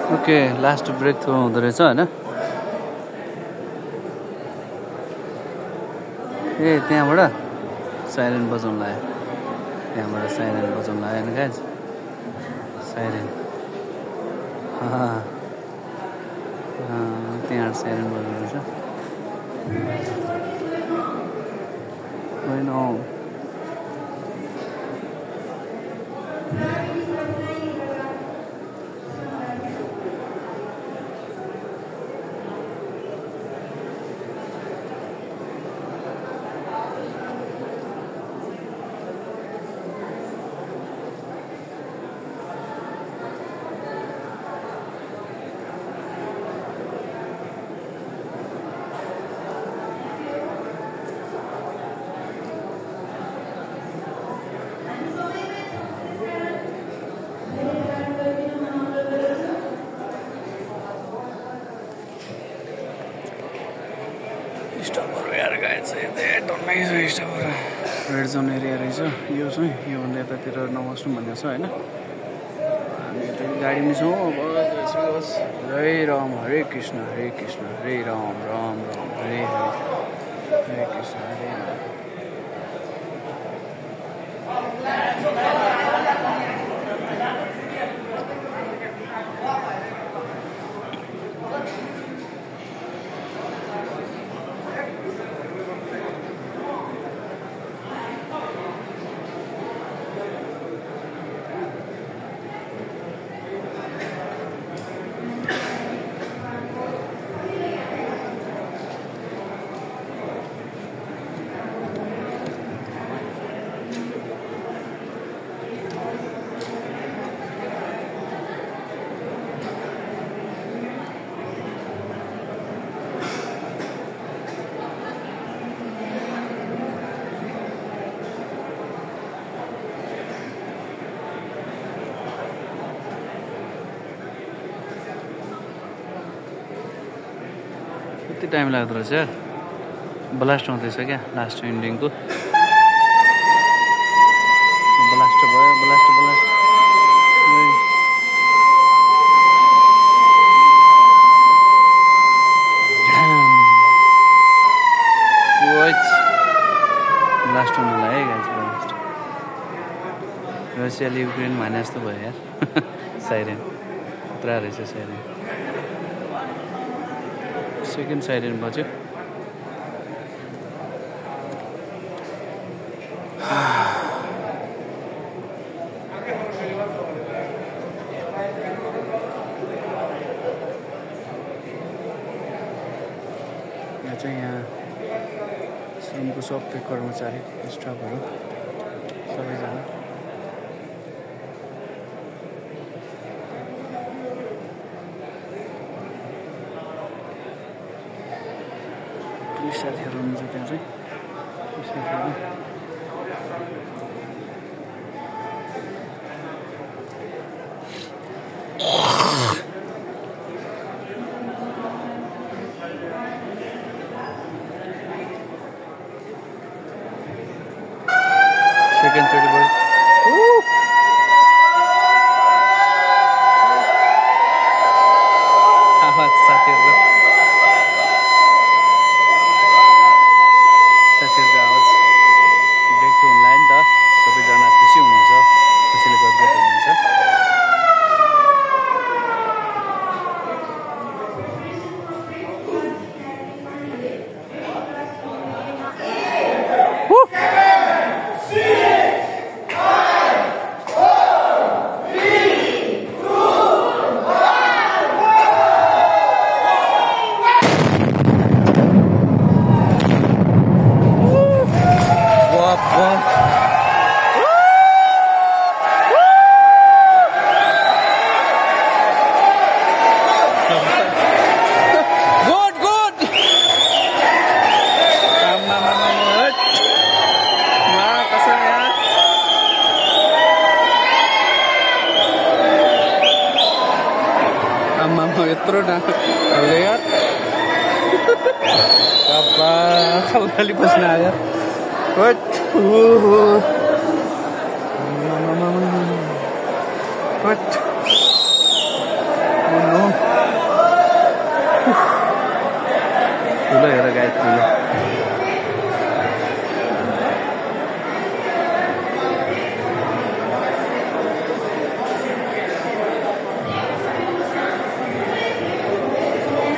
Okay last brake through हुँदो रहेछ होइन ए त्यहाँबाट साइरेन बजाउनु लाग्यो त्यहाँबाट साइरेन बजाउनु लाग्यो नि गाइज साइरेन त्यहाँबाट साइरेन बजाउनु रहेछ होइन स्टपहरू यार गाइज टन्नै छ स्टपहरू रेड जोन एरिया रहेछ यो चाहिँ योभन्दा यतातिर नबस्नु भन्ने छ होइन हामी यता गाडीमा छौँ अब जय राम हरे कृष्ण हरे राम राम राम हरे हरे हरे कृष्ण हरे राम कति टाइम लाग्दो रहेछ यार ब्लास्ट हुँदैछ क्या लास्ट इन्डिङको ब्लास्ट भयो ब्लास्ट ब्लास्ट हुनु लाग्यो गाइस ब्लास्ट रसियाले युक्रेन भने जस्तो भयो यार साइरेन खतरा रहेछ साइरेन सेकेन्ड साइरेन बज्यो यहाँ चाहिँ यहाँ श्रमको सबै कर्मचारी स्टाफहरू सबैजना साथीहरू हुनुहुन्छ त्यहाँ चाहिँ साथीहरू सेकेन्ड चोटि भयो आवाज साथीहरूको आवाज ब्रेक थ्रु हुनु लाग्यो नि त सबैजना खुसी हुनुहुन्छ खुसीले गदगद हुनुहुन्छ यत्रो यार खाली पस्न आयो What? Oh no.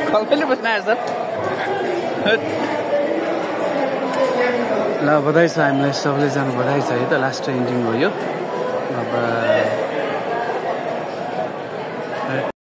कहिले बस्न आएछ ल बधाई छ हामीलाई सबैजना बधाई छ है त लास्ट इन्डिङ हो यो अब